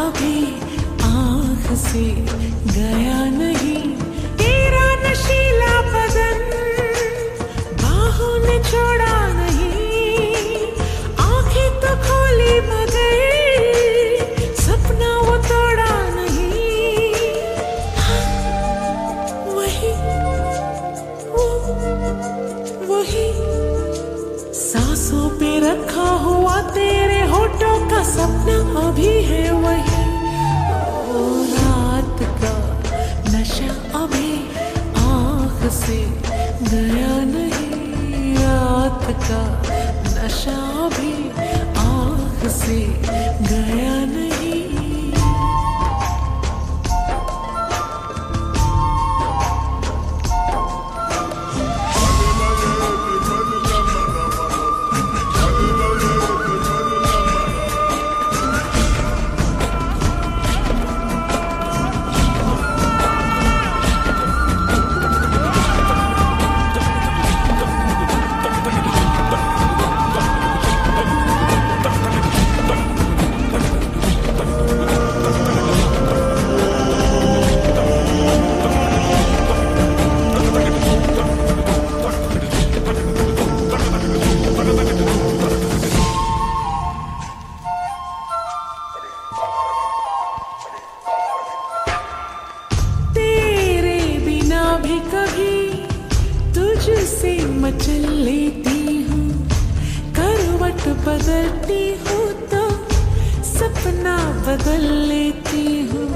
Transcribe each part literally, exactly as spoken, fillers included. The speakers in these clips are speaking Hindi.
अभी आँख से गया नहीं। तेरा नशीला बदन बाहों ने छोड़ा नहीं। आँखें तो खोली मगर सपना वो तोड़ा नहीं। हाँ, वही वो वही सांसों पे रखा हुआ तेरे होठों का सपना अभी है वही। ओ रात का नशा अभी आँख से गया नहीं। रात का नशा अभी आँख से गया नहीं। भी कभी तुझसे मचल लेती हूँ। करवट बदलती हूँ तो सपना बदल लेती हूँ।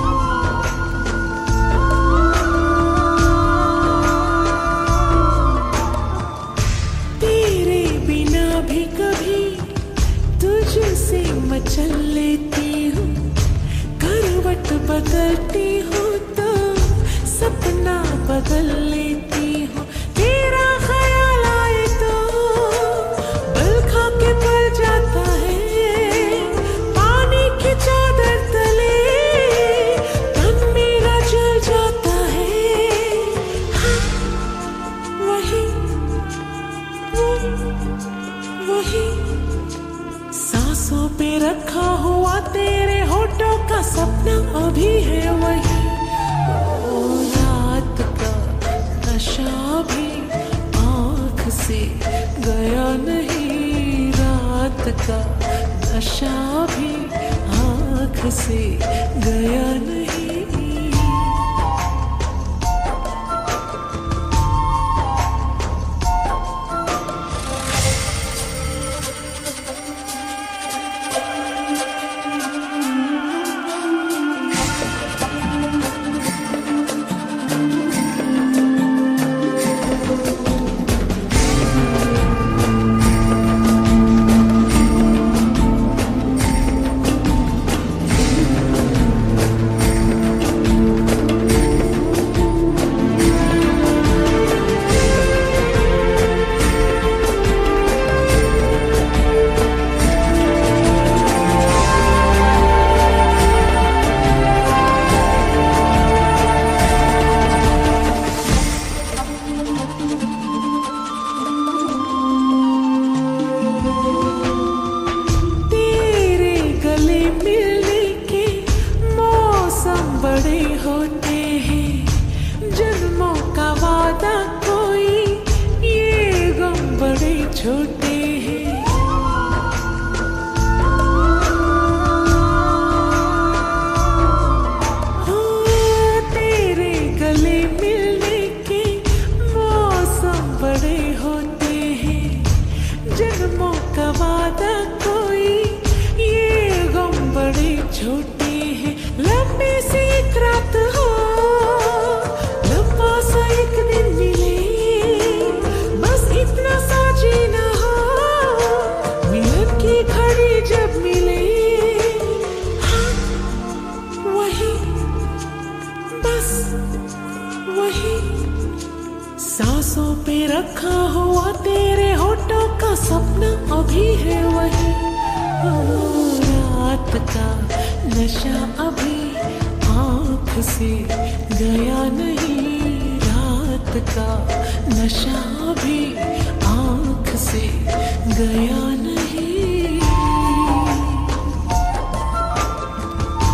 तेरे बिना भी कभी तुझसे मचल लेती हूँ। करवट बदलती हूँ तो सपना बदल लेती हूँ। तेरा ख्याल आए तो बल खा के पल जाता है। पानी की चादर तले तन मेरा जल जाता है। हाँ, वही वो वही सांसों पे रखा हुआ तेरे होठों का सपना अभी है वही। नशा भी आँख से गया नहीं। रात का नशा भी आँख से गया नहीं। होते हैं जन्मों का वादा कोई, ये गम बड़े छोटे हैं। हो तेरे गले मिलने के मौसम बड़े होते हैं। जन्मों का वादा कोई, ये गम बड़े छोटे हैं। लंबी सी एक रात हो, लंबा सा एक दिन मिले, बस इतना सा जीना हो, मिलन की घड़ी जब मिले। हाँ वही, बस वही सांसों पे रखा हुआ तेरे होठों का सपना अभी है वही। रात का नशा अभी आँख से गया नहीं। रात का नशा अभी आँख से गया नहीं।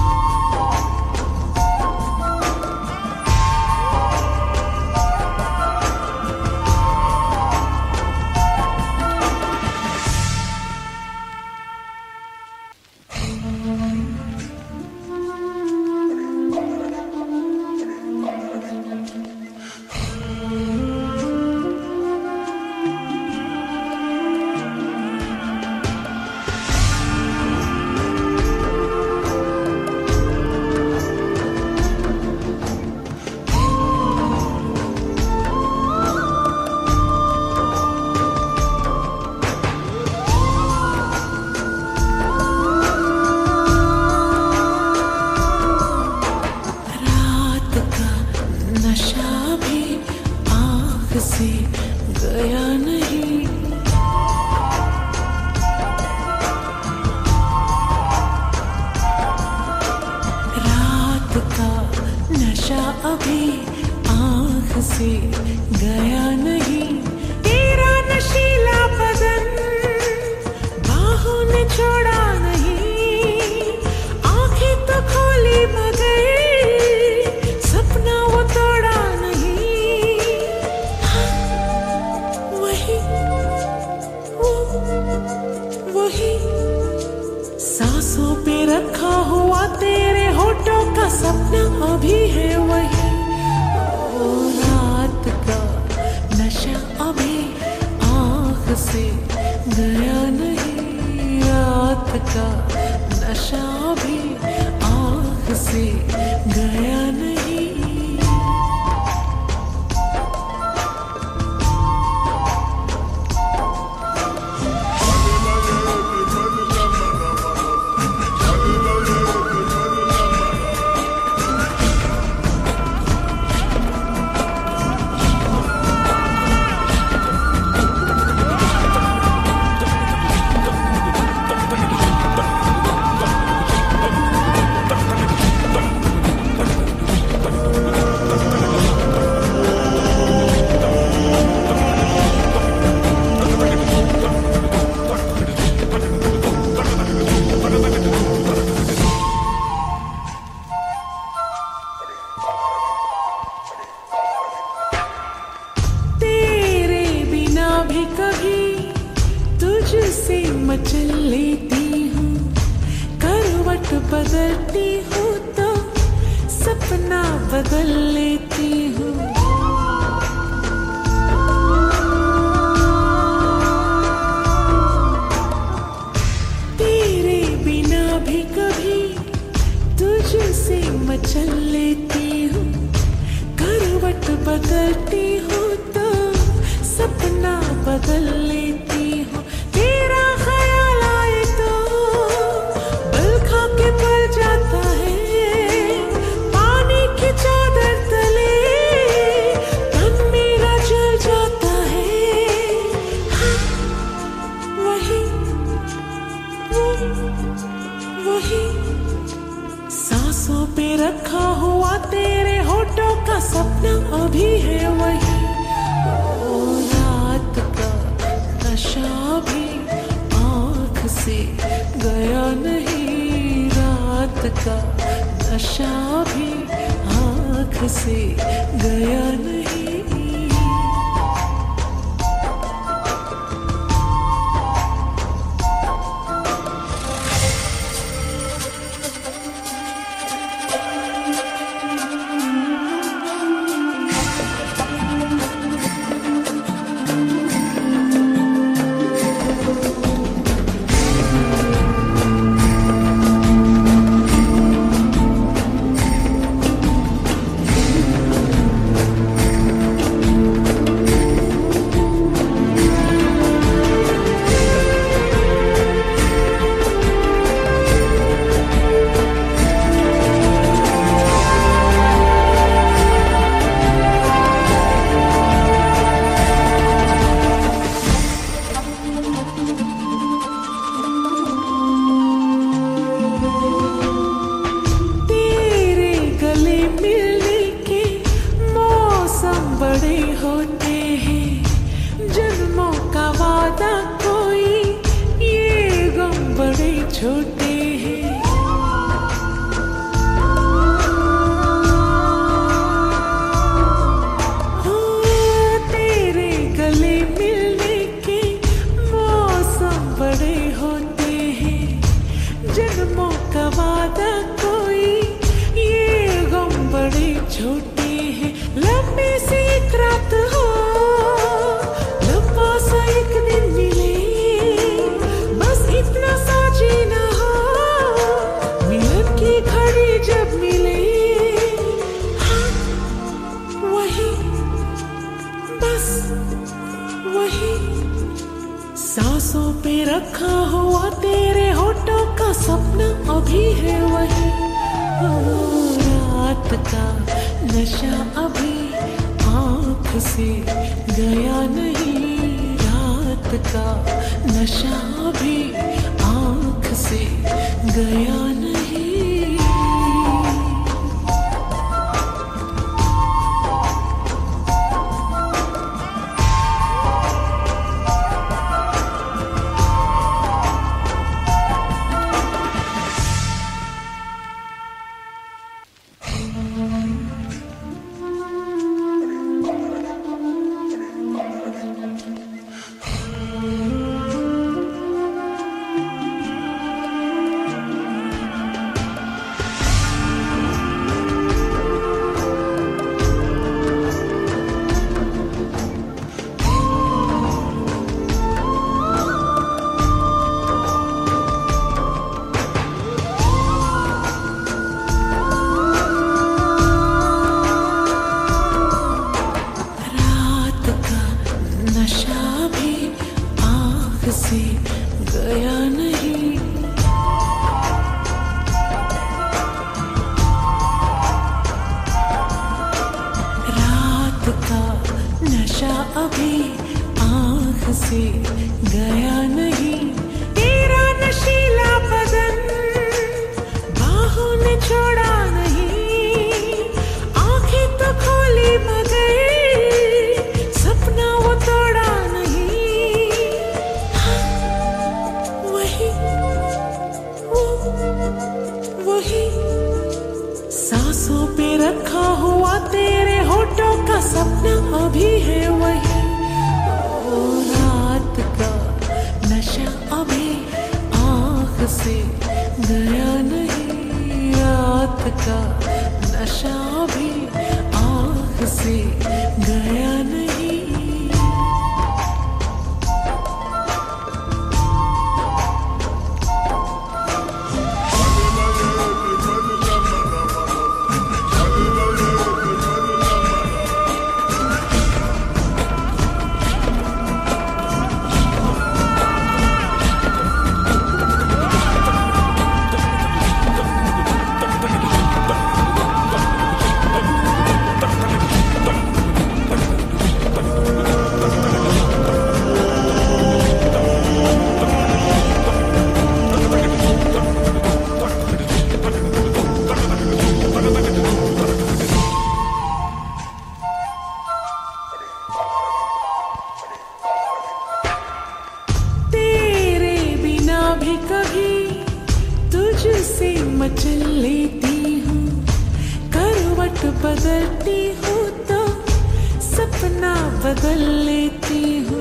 से गया नहीं। तेरा नशीला बदन बाहों ने छोड़ा नहीं। आंखें तो खोली मगर सपना वो तोड़ा नहीं। वही वो वही सांसों पे रखा हुआ तेरे होठों का सपना अभी है वही। ओ रात का नशा अभी आँख से गया नहीं। रात का नशा अभी आँख से गया नहीं। तुझसे मचल लेती हूँ, करवट बदलती हूँ तो सपना बदल लेती हूँ। तेरे बिना भी कभी तुझसे मचल लेती हूँ, करवट बदलती हूँ तो सपना बदल लेती हूँ। तेरा ख्याल आए तो बल खा के पल जाता है। पानी की चादर तले तन मेरा जल जाता है। हाँ, वही वो वही सांसों पे रखा हुआ तेरे होठों का सपना अभी है वही। नशा भी आँख से गया नहीं। रात का नशा भी आँख से गया नहीं। होते हैं जन्मों का वादा कोई, ये गम बड़े छोटे हैं। हाँ, तेरे गले मिलने के मौसम बड़े होते हैं। जन्मों का वादा कोई, ये गम बड़े छोटे हैं। लंबी सी एक रात हो, लंबा सा एक दिन मिले, बस इतना सा जीना हो, मिलन की घड़ी जब मिले। हाँ, वही बस वही सांसों पे रखा हुआ तेरे होठों का सपना अभी है वही। रात का नशा अभी आँख से गया नहीं। रात का नशा अभी आँख से गया नहीं। से गया नहीं। रात का नशा अभी आँख से गया नहीं। तेरा नशीला बदन बाहों ने छोड़ा नहीं। आंखें तो खोली मगर सपना वो तोड़ा नहीं। वही वो वही सांसों पे रखा हुआ तेरे होठों का सपना अभी है वही। ओ रात का नशा अभी आँख से गया नहीं। रात का नशा अभी आँख से गया नहीं। भी कभी तुझसे मचल लेती हूँ। करवट बदलती हूँ तो सपना बदल लेती हूँ।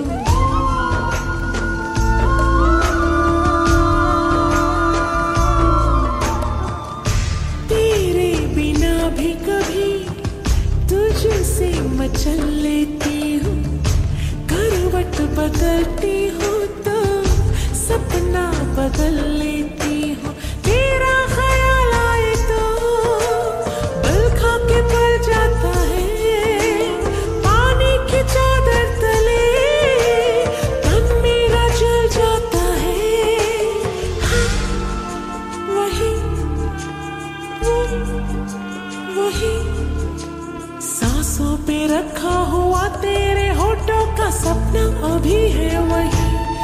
तेरे बिना भी कभी तुझसे मचल लेती हूँ। करवट बदलती हूँ तो सपना बदल लेती हूँ। तेरा ख्याल आए तो बल खा के पल जाता है। पानी की चादर तले तन मेरा जल जाता है। हाँ, वही वो वही सांसों पे रखा हुआ तेरे होठों का सपना अभी है वही।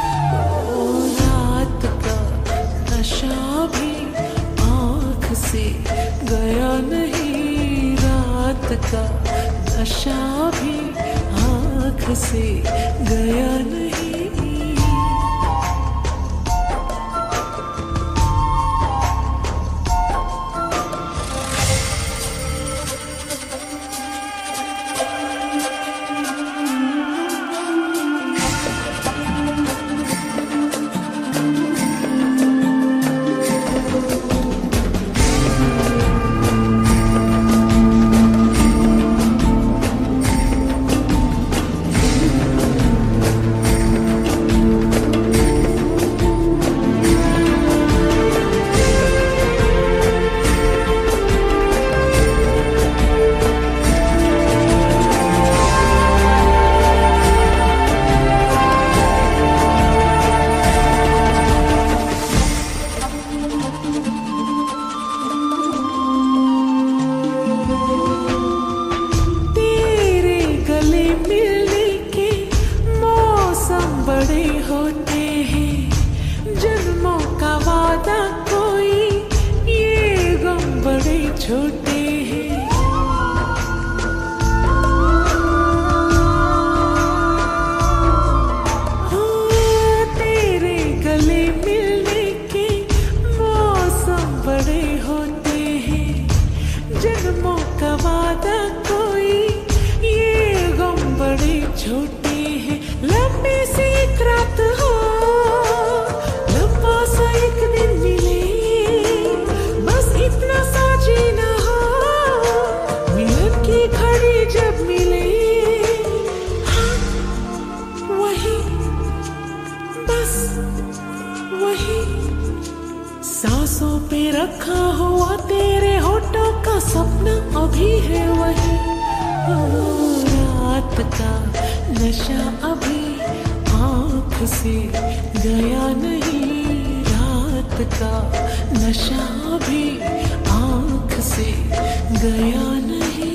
रात का नशा भी आँख से गया नहीं। रात का नशा भी आँख से गया नहीं। बड़े होते हैं जन्मों का वादा कोई, ये गम बड़े छोटे हैं। हाँ, तेरे गले मिलने के मौसम बड़े होते हैं। जन्मों का वादा कोई, ये गम बड़े छोटे हैं। लंबी सी एक रात हो, लंबा सा एक दिन मिले, बस इतना सा जीना हो, मिलन की घड़ी जब मिले। हाँ, वही बस वही सांसों पे रखा हुआ तेरे होठों का सपना अभी है वही। रात का नशा अभी आँख से गया नहीं, रात का नशा भी आँख से गया नहीं।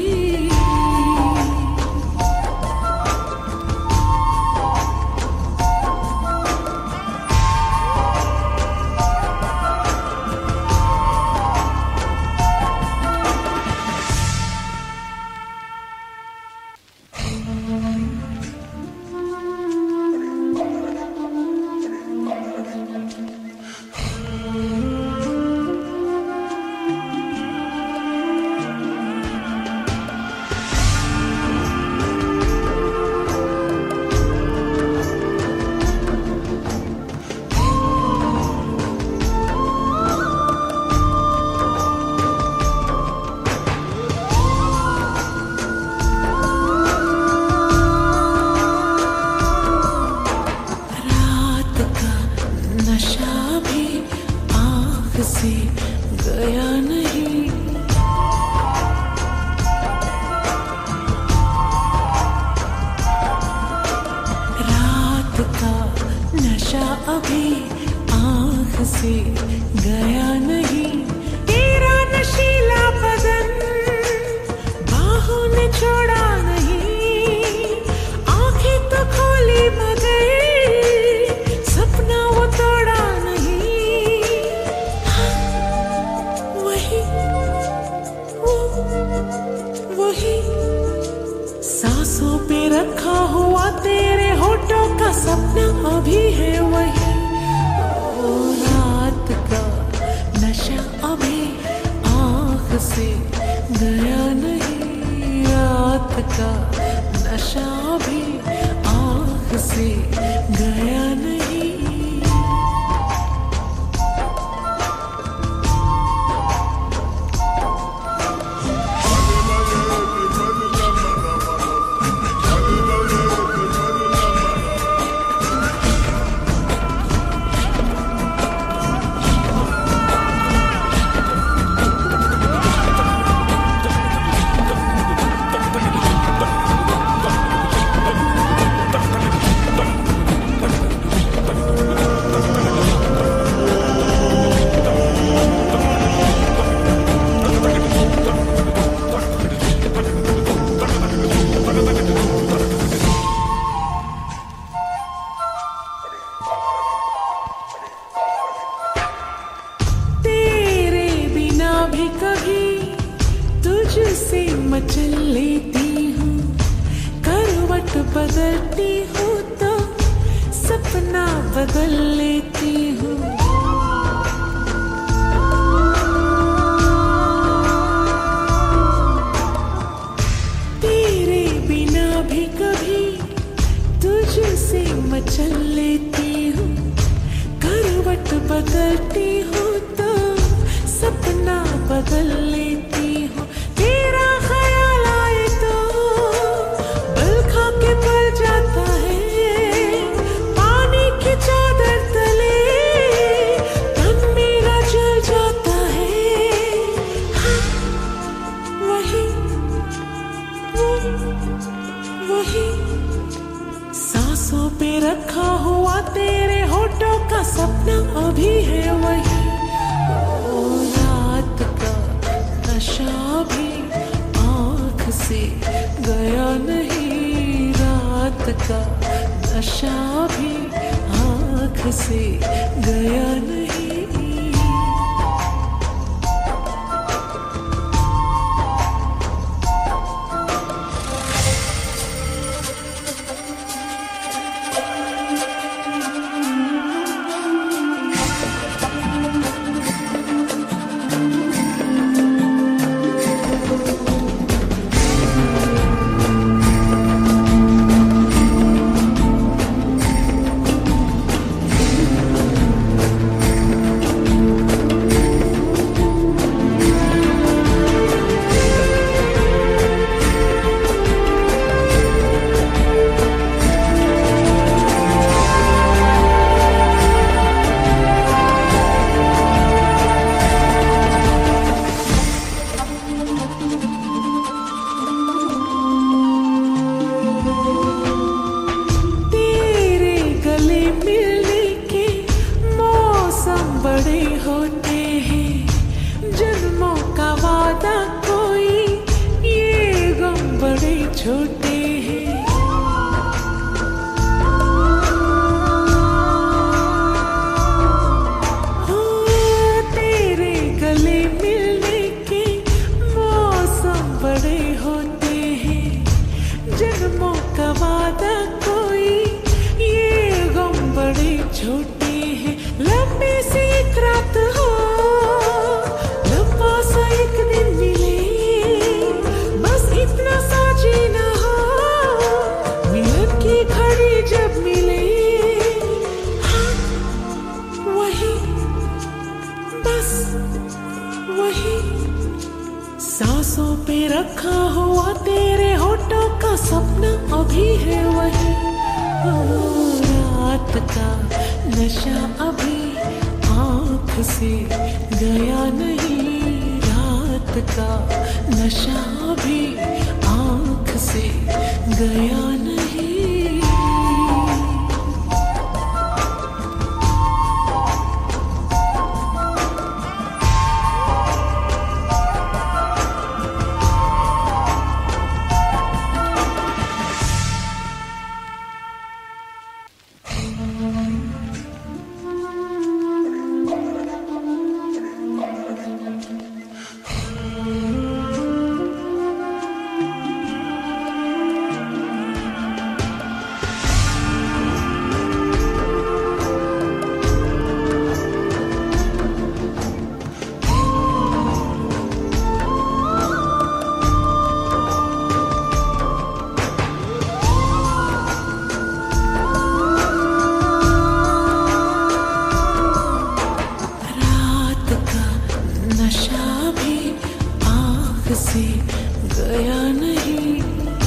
नशा भी आँख से गया नहीं। रात का नशा अभी आँख से गया नहीं। तेरा नशीला बदन बाहों ने छोड़ा नहीं, आंखें तो खोली मगर सपना वो तोड़ा नहीं। हाँ, वही वो वही सांसों पे रखा हुआ तेरे होठों का सपना अभी है वही। ओ रात का नशा अभी आँख से गया नहीं, रात का नशा भी आँख से गया नहीं। भी कभी तुझसे मचल लेती हूँ, करवट बदलती हूँ तो सपना बदल लेती हूँ। तेरे बिना भी कभी तुझसे मचल लेती हूँ, करवट बदलती हूँ तो सपना बदल लेती हूँ। तेरा ख्याल आए तो बल खा के पल जाता है, पानी की चादर तले तन मेरा जल जाता है। हाँ, वही वो वही सांसों पे रखा हुआ तेरे होठों का सपना अभी है वही। नशा भी आँख से गया नहीं, रात का नशा भी आँख से गया नहीं। छोटे हैं। हो तेरे गले मिलने के मौसम बड़े होते हैं, जन्मों का वादा कोई ये गम बड़े छोटे हैं। लंबी सी एक रात हो, लंबा सा एक दिन मिले, बस इतना सा जीना हो, मिलन की घड़ी जब मिले। हाँ वही, बस वही, सांसों पे रखा हुआ तेरे होठों का सपना अभी है वही। ओ रात का नशा अभी आँख से गया नहीं, रात का नशा अभी आँख से गया नहीं। नशा भी आँख से गया नहीं,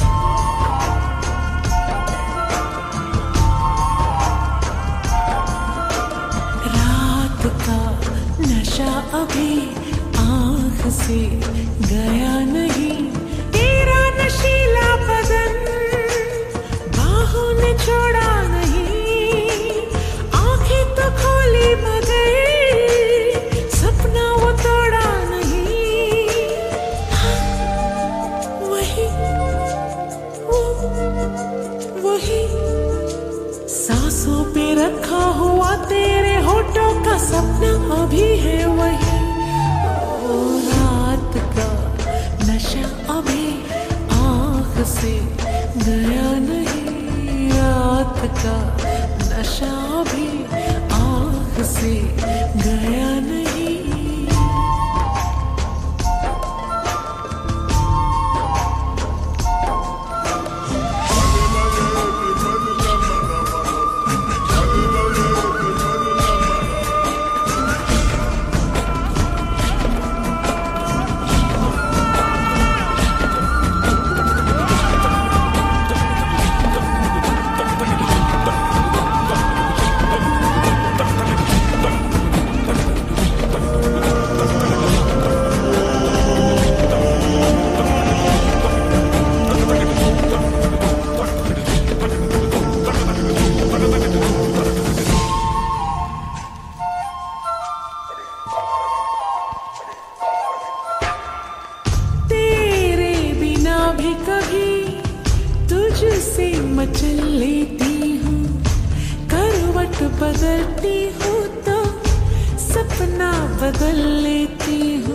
रात का नशा अभी आँख से गया नहीं। तेरा नशीला बदन बाहों ने छोड़ा नहीं, आँखें तो खोली मगर सपना वो तोड़ा नहीं। हाँ वही, वो वही, सांसों पे रखा हुआ तेरे होठों का सपना अभी है वही। ओ रात का नशा अभी आँख से गया नहीं, रात का नशा अभी आँख से गया नहीं। भी कभी तुझसे मचल लेती हूँ, करवट बदलती हूँ तो सपना बदल लेती हूँ।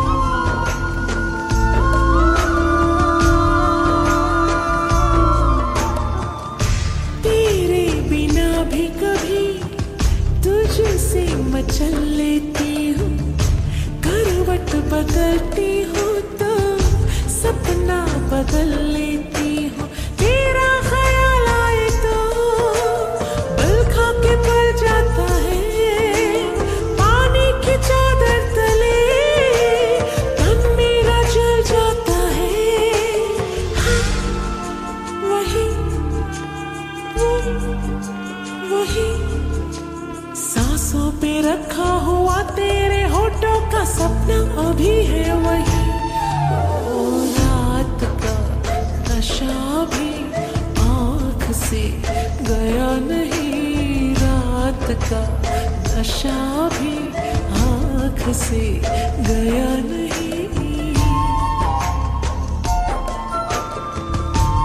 तेरे बिना भी कभी तुझसे मचल लेती हूँ, करवट बदलती हूँ तो सपना बदल लेती हूँ। तेरा ख्याल आए तो बल खा के पल जाता है, पानी की चादर तले तन मेरा जल जाता है। हाँ वही, वो वही, सांसों पे रखा हुआ तेरे होठों का सपना अभी है वही। नशा भी आँख से गया नहीं, रात का नशा भी आँख से गया नहीं।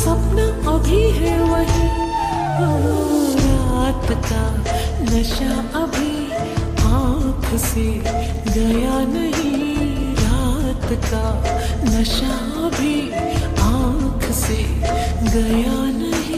सपना अभी है वही। ओ, रात का नशा अभी आँख से गया नहीं, रात का नशा अभी आँख से गया नहीं।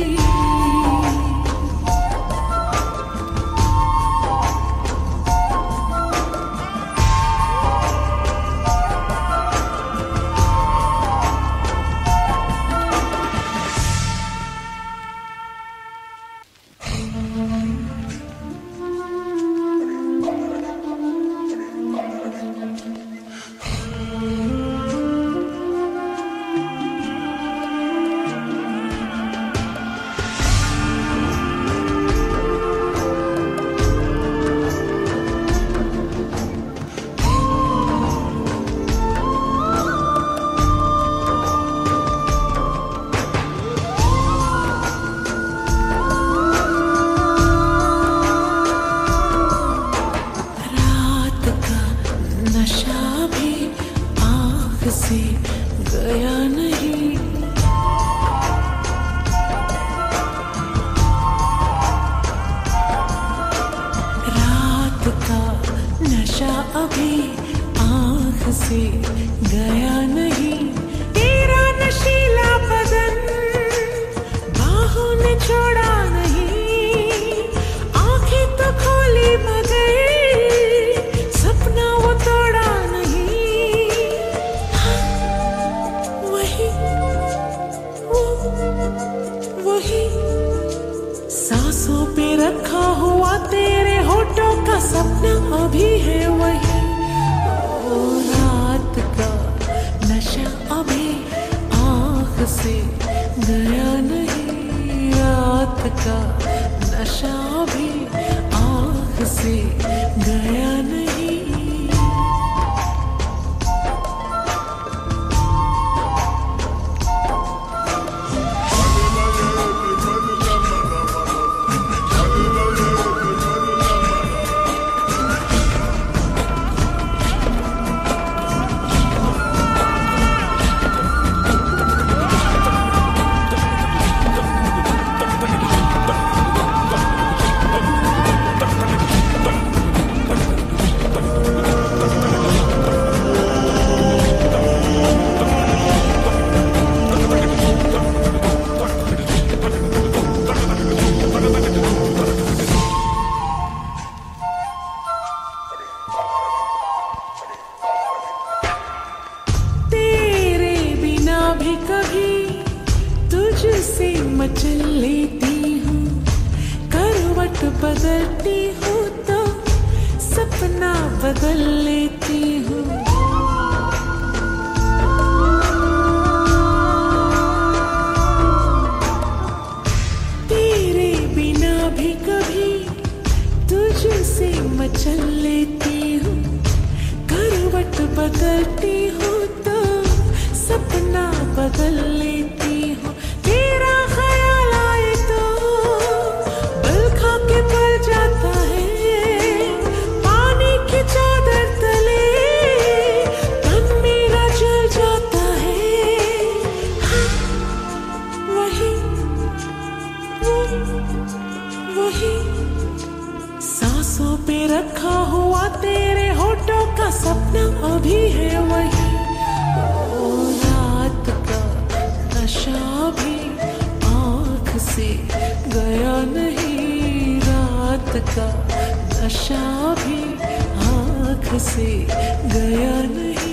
नशा भी आँख से गया नहीं, रात का नशा अभी आँख से गया नहीं। तेरा नशीला बदन बाहों ने छोड़ा नहीं, आंखें तो खोली मगर सपना वो तोड़ा नहीं। वही वो वही सांसों पे रखा हुआ तेरे होठों का सपना अभी है वही। ओ, रात का नशा अभी आँख से गया नहीं, रात का नशा अभी आँख से गया नहीं। भी कभी तुझसे मचल लेती हूँ, करवट बदलती हूँ तो सपना बदल लेती हूँ। तेरे बिना भी कभी तुझसे मचल लेती हूँ, करवट बदलती हूँ तो सपना बदल लेती हूँ। तेरा ख्याल आए तो बल खा के पल जाता है, पानी की चादर तले तन मेरा जल जाता है। हाँ, वही वो वही सांसों पे रखा हुआ तेरे होठों का सपना अभी है वही। नशा भी आँख से गया नहीं, रात का नशा भी आँख से गया नहीं।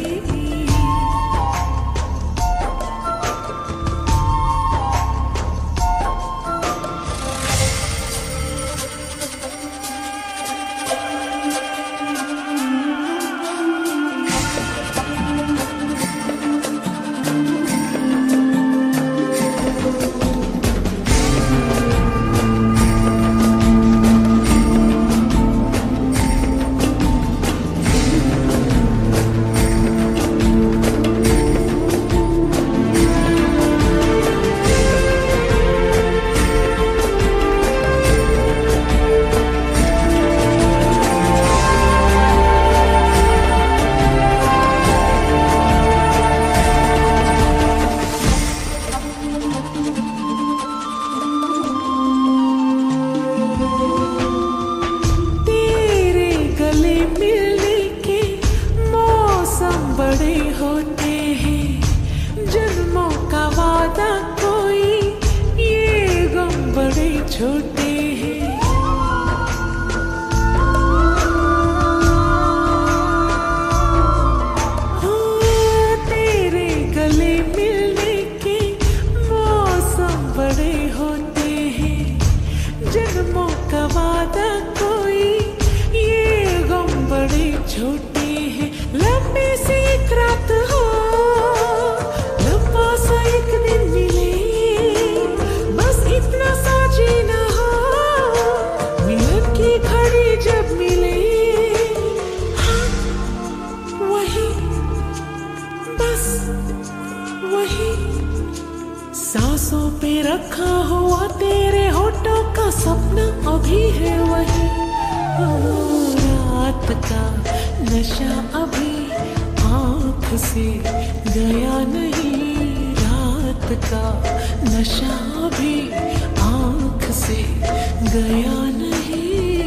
छोटे हैं। हो तेरे गले मिलने के मौसम बड़े होते हैं, जन्मों का वादा कोई ये गम बड़े छोटे हैं। लंबी सी एक रात हो, लंबा सा एक दिन मिले, बस इतना सा जीना हो, मिलन की घड़ी जब मिले। हाँ, वही बस वही सांसों पे रखा हुआ तेरे होठों का सपना अभी है वही। ओ, रात का नशा अभी आँख से गया नहीं, रात का नशा अभी आँख से गया नहीं।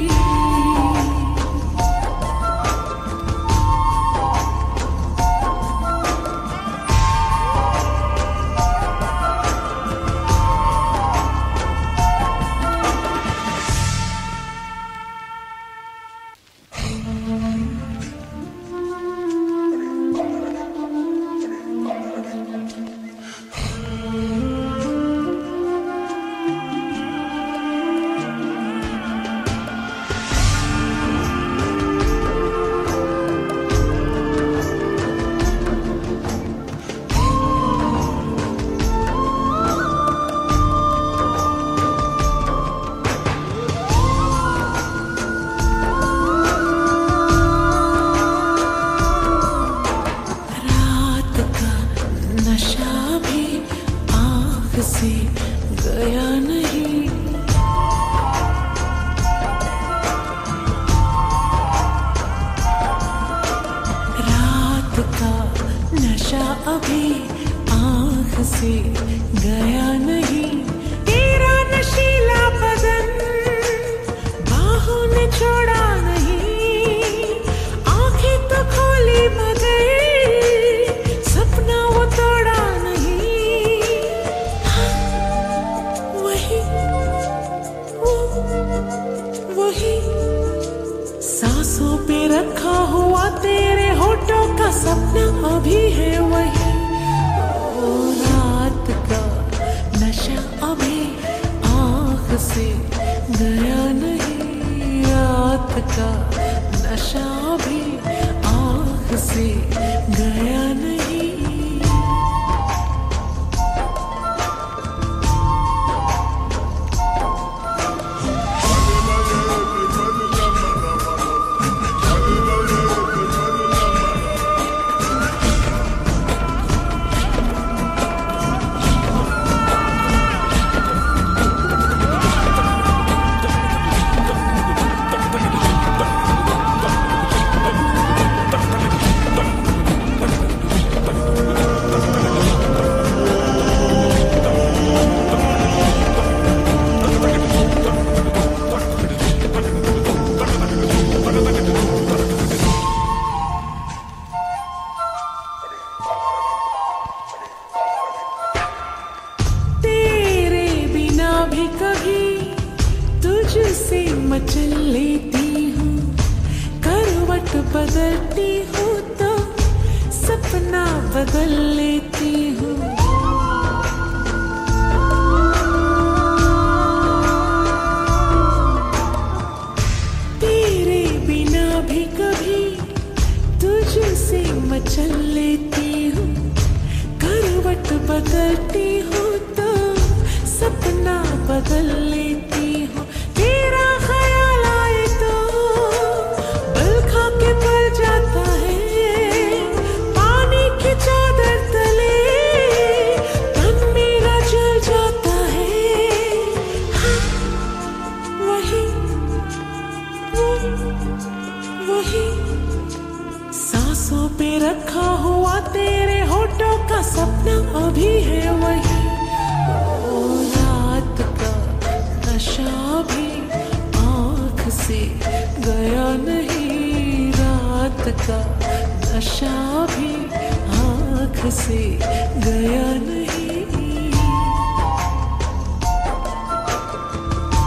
नशा भी आँख से गया नहीं, रात का नशा अभी आँख से गया नहीं। तेरा नशीला बदन बाहों ने छोड़ा नहीं, आँखें तो खोली मगर सपना वो तोड़ा नहीं। हाँ, वही वो वही सांसों पे रखा हुआ तेरे होठों का सपना अभी है वही। ओ, रात का नशा अभी आँख से गया नहीं, रात का नशा अभी आँख से गया नहीं। भी कभी तुझसे मचल लेती हूँ, करवट बदलती हूँ तो सपना बदल लेती हूँ। तेरे बिना भी कभी तुझसे मचल लेती हूँ, करवट बदलती हूँ तो सपना बदल लेती हूँ। तेरा ख्याल आए तो बल खा के पल जाता है, पानी की चादर तले तन मेरा जल जाता है। हाँ, वही वो वही सांसों पे रखा हुआ तेरे होठों का सपना अभी है वही। नशा भी आँख से गया नहीं, रात का नशा भी आँख से गया नहीं।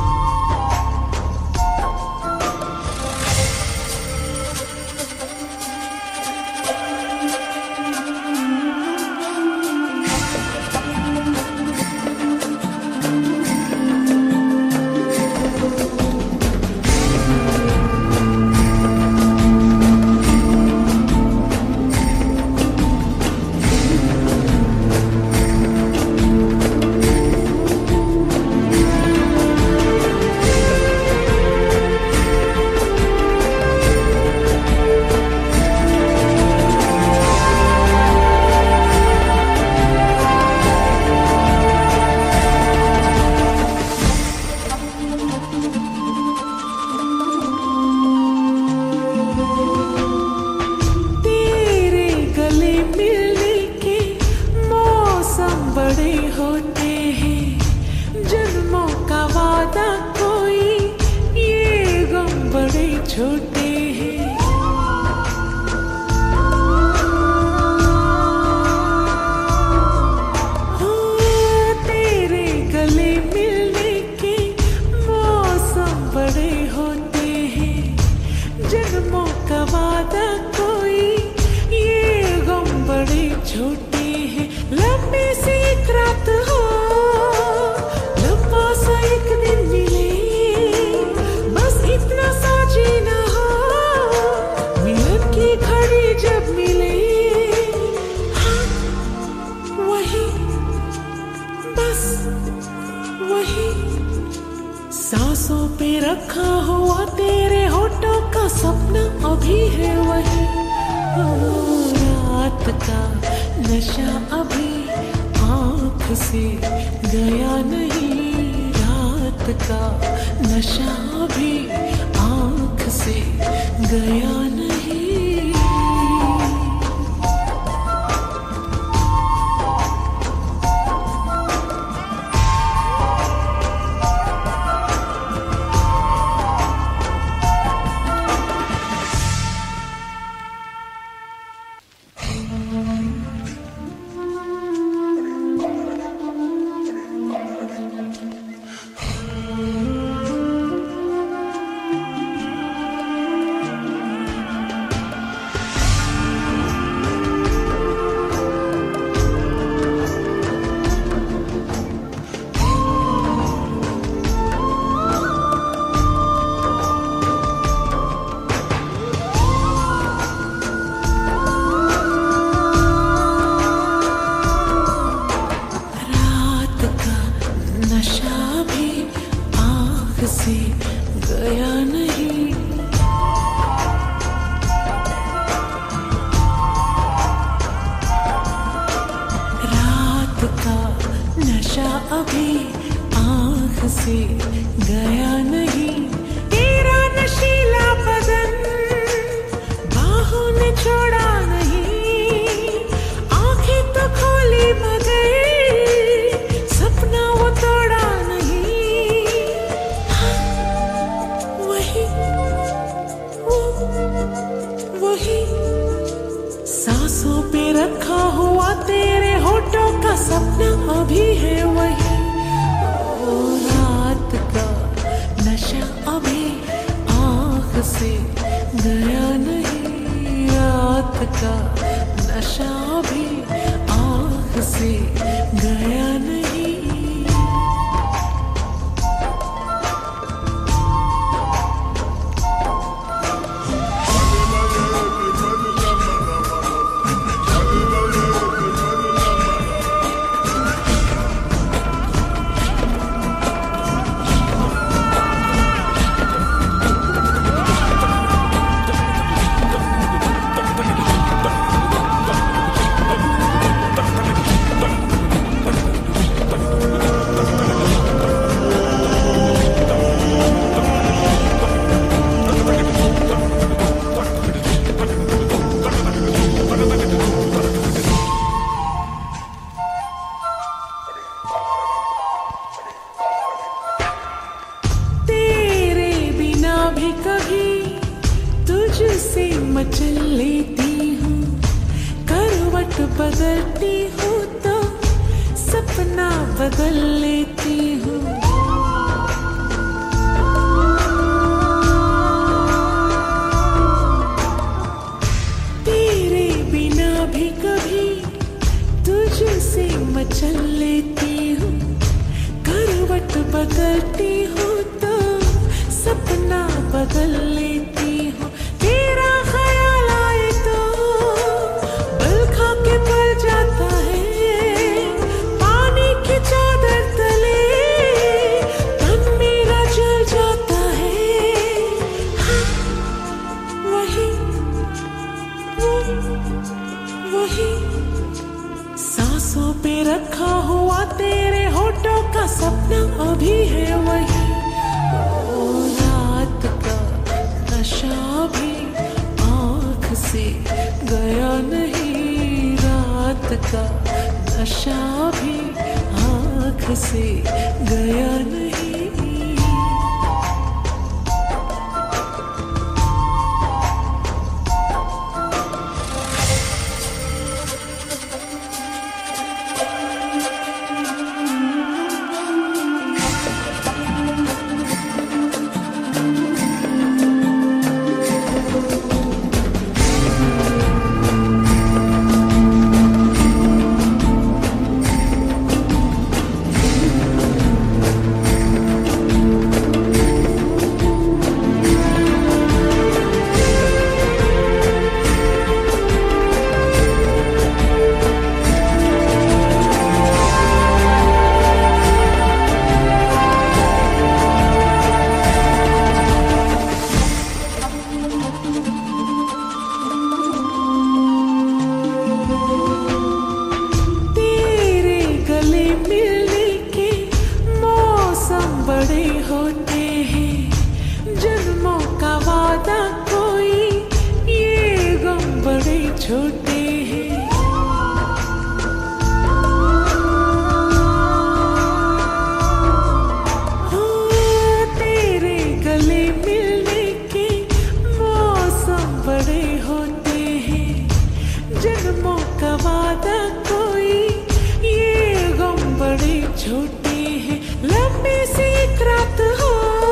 छोटे हैं। हाँ, तेरे गले मिलने के मौसम बड़े होते हैं। जन्मों का वादा कोई, ये गम बड़े छोटे हैं। लंबी सी एक रात हो, लंबा सा एक दिन मिले, बस इतना सा जीना हो, मिलन की घड़ी जब मिले। हाँ, वही, बस वही, सांसों पे रखा हुआ तेरे होठों का सपना अभी है वही। रात का नशा अभी आँख से गया नहीं, रात का नशा अभी आँख से गया नहीं। नशा भी आँख से गया नहीं। रात का नशा अभी आँख से गया नहीं। तेरा नशीला बदन बाहों ने छोड़ा नहीं। आँखें तो खोली मगर सपना वो तोड़ा नहीं। हाँ, वही, वो, वही, सांसों पे रखा हुआ तेरे होठों का सपना अभी है वही। ओ, रात का नशा अभी आँख से गया नहीं। रात का नशा अभी आँख से गया नहीं। तुझसे मचल लेती हूँ, करवट बदलती हूँ तो सपना बदल लेती हूँ। तेरे बिना भी कभी तुझसे मचल लेती हूँ, करवट बदलती हूँ तो सपना बदल लेती हूँ। तेरा ख्याल आए तो बल खा के पल जाता है। पानी की चादर तले तन मेरा जल जाता है। हाँ, वही, वो, वही, सांसों पे रखा हुआ तेरे होठों का सपना अभी है वही। रात का नशा भी आँख से गया नहीं। रात का नशा भी आँख से गया नहीं। छोटे हैं। हाँ, तेरे गले मिलने के मौसम बड़े होते हैं। जन्मों का वादा कोई, ये गम बड़े छोटे हैं। लंबी सी एक रात हो,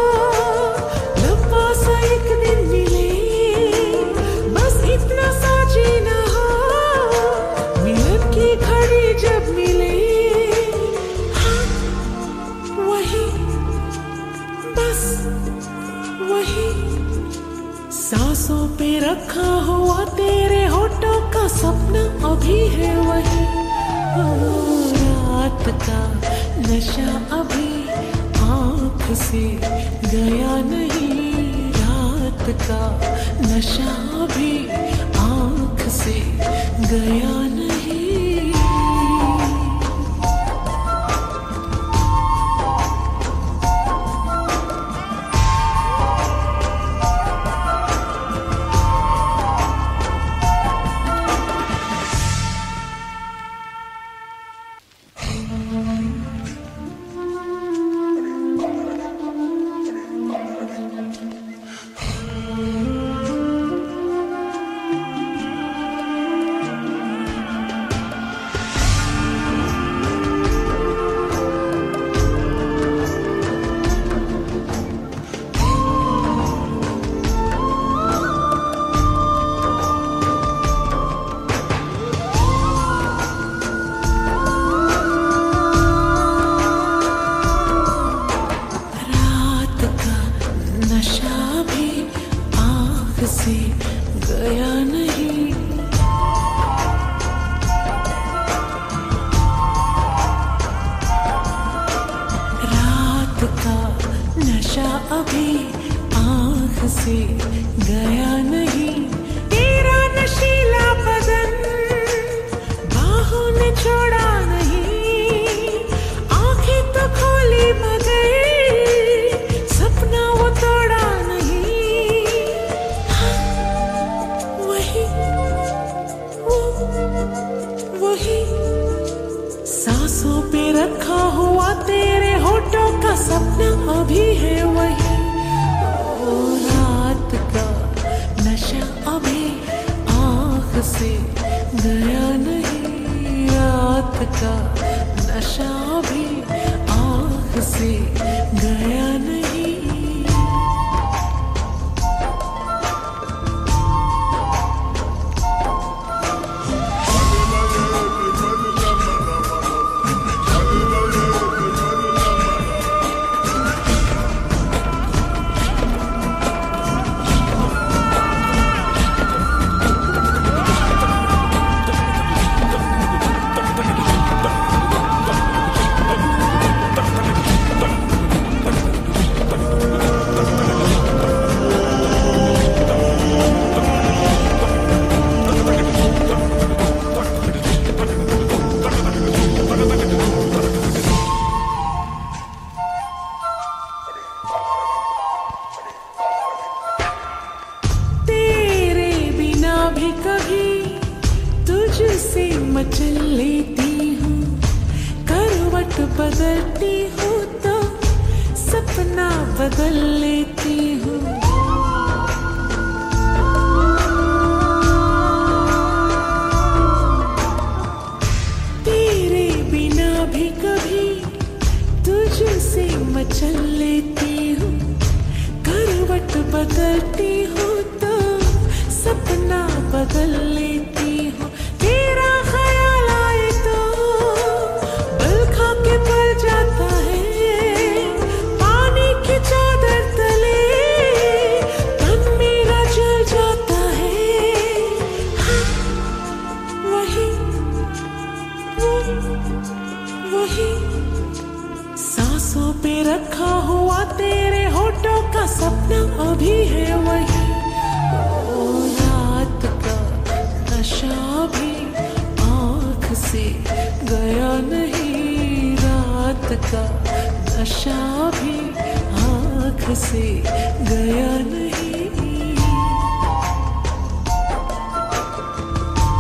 लंबा सा एक दिन मिले, बस इतना सा जीना हो, मिलन की घड़ी जब मिले। हाँ, वही, बस वही, सांसों पे रखा हुआ तेरे होठों का सपना अभी है वही। रात का नशा अभी आँख से गया नहीं, रात का नशा अभी आँख से गया नहीं। से गया नहीं, रात का नशा अभी आँख से गया नहीं। तेरा नशीला बदन बाहों ने छोड़ा नहीं, आँखें तो खोली मगर सपना वो तोड़ा नहीं। वही सांसों पे रखा हुआ तेरे होठों का सपना अभी है वही। ओ रात का नशा अभी आँख से गया नहीं, रात का नशा अभी आँख से गया नहीं। भी कभी तुझसे मचल लेती हूँ, करवट बदलती हूँ तो सपना बदल लेती हूँ। तेरे बिना भी कभी तुझसे मचल लेती हूँ, करवट बदलती हूँ तो सपना बदल लेती हूँ। तेरा ख्याल आए तो बल खा के पल जाता है, पानी की चादर तले तन मेरा जल जाता है। हाँ, वही वो वही सांसों पे रखा हुआ तेरे होठों का सपना अभी है वही। नशा भी आँख से गया नहीं, रात का नशा भी आँख से गया नहीं।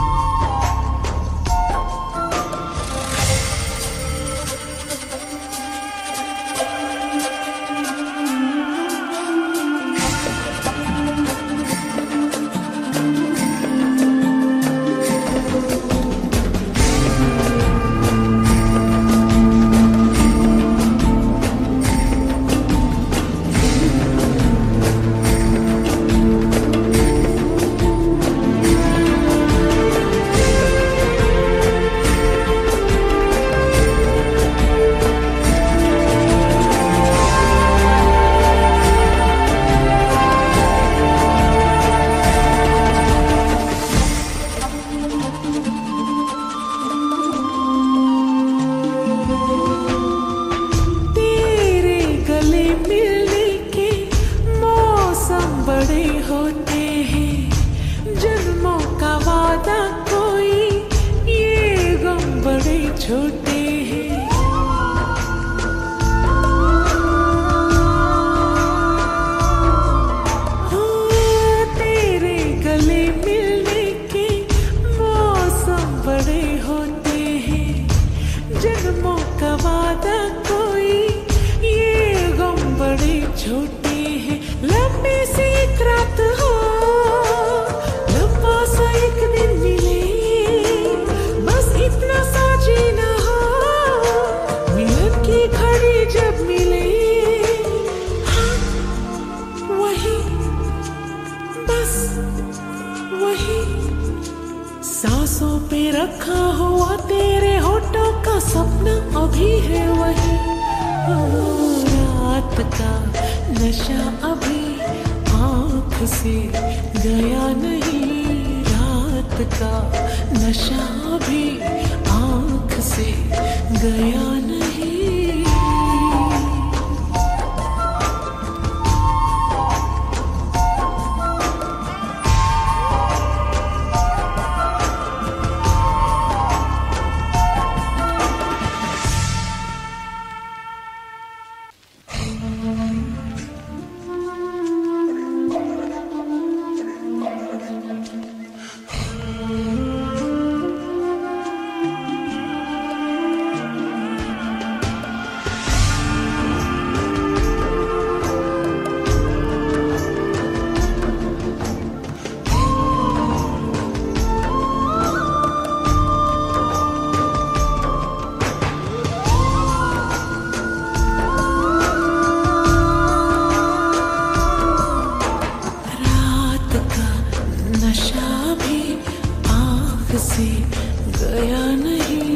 छोटे हैं। हाँ, तेरे गले मिलने के मौसम बड़े होते हैं। जन्मों का वादा कोई, ये गम बड़े छोटे हैं। लंबी सी एक रात हो, लंबा सा एक दिन मिले, बस इतना सा जीना हो, मिलन की घड़ी जब मिले। हाँ, वही, बस वही, सांसों पे रखा हुआ तेरे होठों का सपना अभी है वही। रात का नशा अभी आँख से गया नहीं, रात का नशा अभी आँख से गया नहीं। नशा भी आँख से गया नहीं।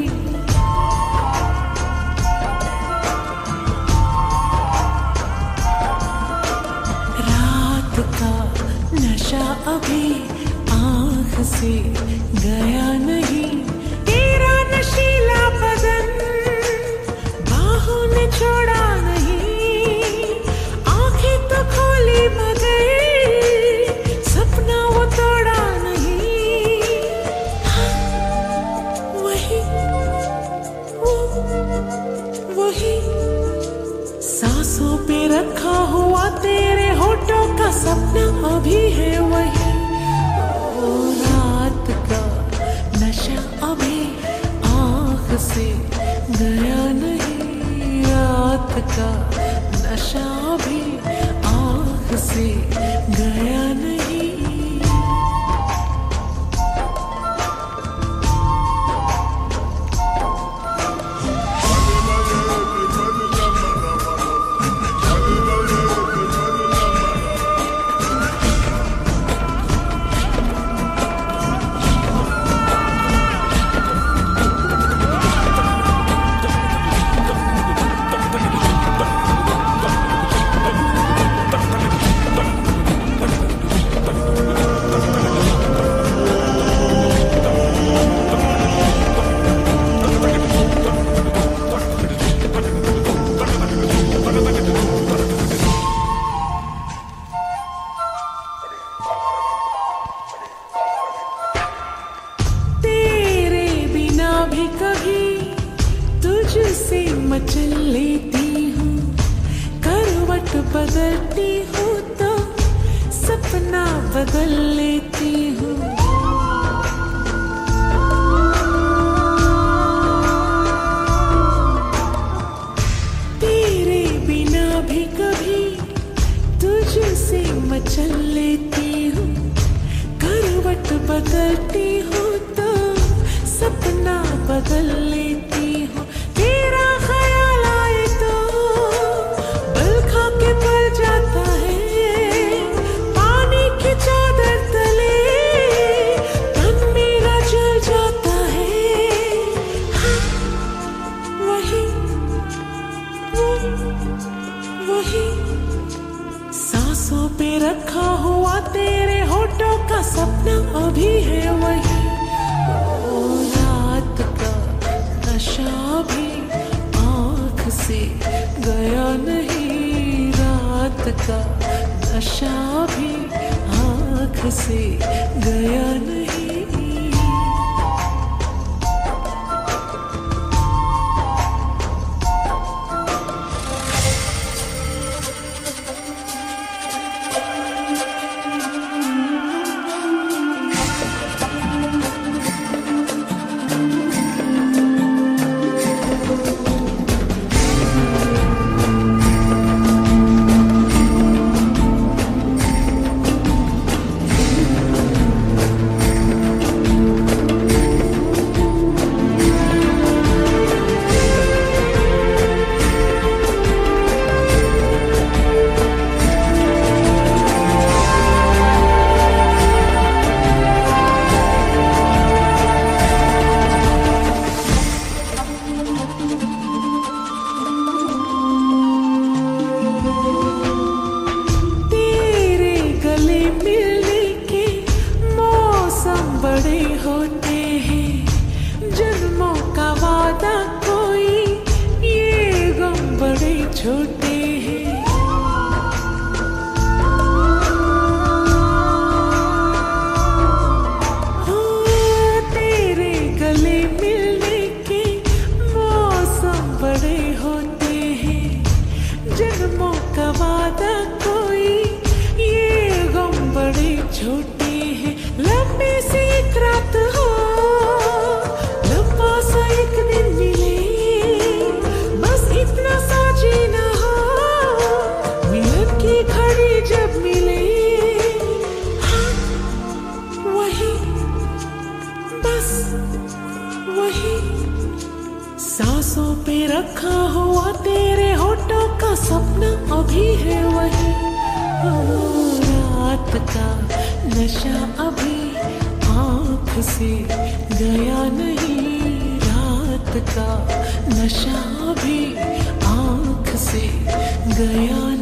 रात का नशा अभी आँख से गया नहीं। तेरा नशीला बदन बाहों ने छोड़ा नहीं। आँखें तो खोली मगर सपना वो तोड़ा नहीं। हाँ, वही, वो, वही, सांसों पे रखा हुआ तेरे होठों का सपना अभी है वही। ओ, रात का नशा अभी आँख से गया नहीं। रात का नशा अभी आँख से गया नहीं। भी कभी तुझसे मचल लेती हूँ, करवट बदलती हूँ तो सपना बदल लेती हूँ। तेरे बिना भी कभी तुझसे मचल लेती हूँ, करवट बदलती हूँ तो सपना बदल लेती हूँ। तेरा ख्याल आए तो बल खा के पल जाता है, पानी की चादर तले तन मेरा जल जाता है। हाँ, वही, वो, वही, सांसों पे रखा हुआ तेरे होठों का सपना अभी है वही। नशा भी आँख से गया नहीं, रात का नशा भी आँख से गया नहीं। अगली घड़ी जब मिले, हाँ वही, बस वही, सांसों पे रखा हुआ तेरे होठों का सपना अभी है वही। ओ, रात का नशा अभी आँख से गया नहीं, रात का नशा अभी आँख से गया